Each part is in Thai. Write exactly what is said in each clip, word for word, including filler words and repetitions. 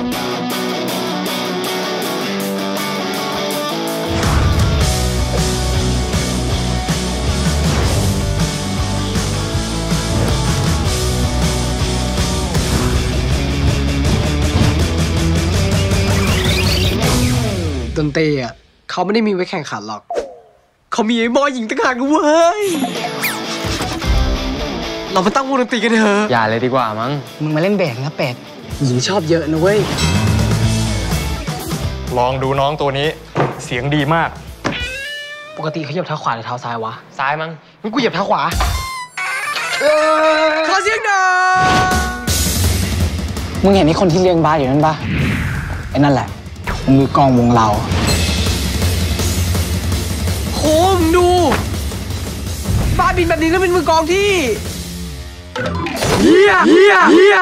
ดนตรีอ่ะเขาไม่ได้มีไว้แข่งขันหรอกเขามีไอ้บอยหญิงต่างหากด้วยเว้ยเรามาตั้งวงดนตรีกันเถอะอย่าเลยดีกว่ามั้งมึงมาเล่นเบสนะเป็ดหญิงชอบเยอะนะเว้ยลองดูน้องตัวนี้เสียงดีมากปกติเขาเหยียบเท้าขวาหรือเท้าซ้ายวะซ้ายมั้งงั้นกูเหยียบเท้าขวาขอเสียงหน่อยมึงเห็นไอ้คนที่เลี้ยงบาสอยู่นั่นปะไอ้นั่นแหละมือกองวงเราโหมึงดูบ้าบินแบบนี้แล้วเป็นมือกองที่เฮียเฮียเฮีย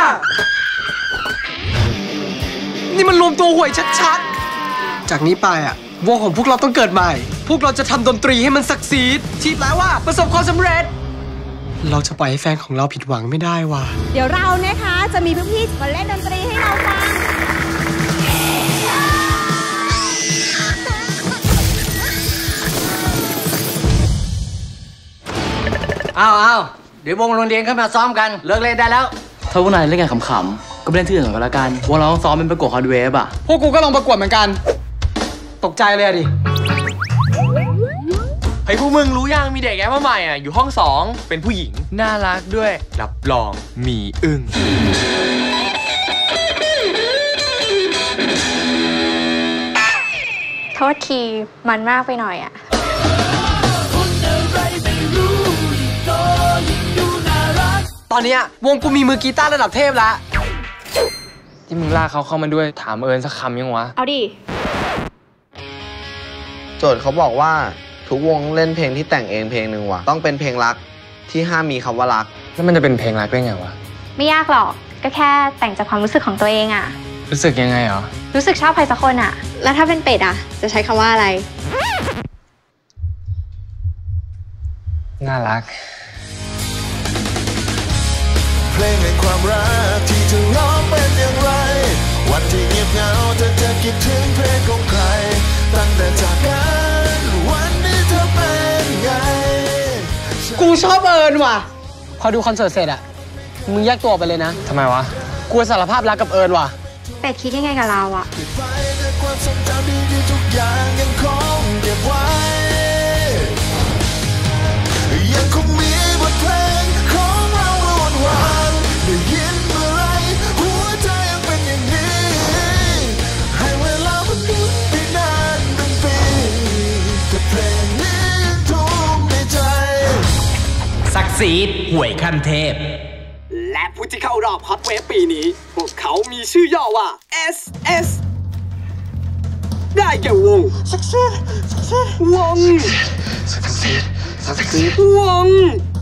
นี่มันรวมตัวห่วยชัดๆจากนี้ไปอ่ะวงของพวกเราต้องเกิดใหม่พวกเราจะทำดนตรีให้มันศักดิ์สิทธิ์ที่แปลว่าประสบความสำเร็จเราจะปล่อยให้แฟนของเราผิดหวังไม่ได้ว่ะเดี๋ยวเรานะคะจะมีพี่ๆมาเล่นดนตรีให้เราฟังอ้าวอ้าวเดี๋ยววงโรงเรียนเข้ามาซ้อมกันเลิกเล่นได้แล้วถ้าพวกนายเล่นกันขำๆก็ไปเล่นที่อื่นก่อนละกันวงเราต้องซ้อมเป็นประกวดฮอตเวฟอ่ะพวกกูก็ลองประกวดเหมือนกันตกใจเลยดิเฮ้ยพวกมึงรู้ยังมีเด็กแอปมาใหม่อ่ะอยู่ห้องสองเป็นผู้หญิงน่ารักด้วยรับรองมีอึ้งโทษทีมันมากไปหน่อยอ่ะตอนนี้วงกูมีมือกีตาร์ระดับเทพแล้วที่มึงลากเขาเข้ามาด้วยถามเอิญสักคำยังวะเอาดิโจทย์เขาบอกว่าทุกวงเล่นเพลงที่แต่งเองเพลงหนึ่งว่ะต้องเป็นเพลงรักที่ห้ามมีคำว่ารักแล้วมันจะเป็นเพลงรักได้ไงวะไม่ยากหรอกก็แค่แต่งจากความรู้สึกของตัวเองอ่ะรู้สึกยังไงเหรอรู้สึกชอบใครสักคนอ่ะแล้วถ้าเป็นเป็ดอ่ะจะใช้คำว่าอะไรน่ารักเพลงในความรักที่เธอร้องเป็นอย่างไรวันที่เงียบเหงาเธอจะคิดถึงเพลงของใครตั้งแต่จากกันวันนี้เธอเป็นไงกูชอบเอิญว่ะพอดูคอนเสิร์ตเสร็จอะมึงแยกตัวไปเลยนะทำไมวะกูสารภาพรักกับเอิญว่ะเป็ดคิดยังไงกับเราอะความทรงจำดีๆทุกอย่างยังคงเก็บไว้ยังคงมีบทเพลงของเราวนวานได้ยินเมื่อไรหัวใจยังเป็นอย่างนี้ให้เวลามันลุกไปนานเป็นปีแต่เพลงนี้ทุ่มในใจศักดิ์ศรีห่วยขั้นเทพและผู้ที่เข้ารอบฮอตเวฟปีนี้พวกเขามีชื่อย่อว่า เอส เอส ได้แก่วง Success Success วง Success Success วง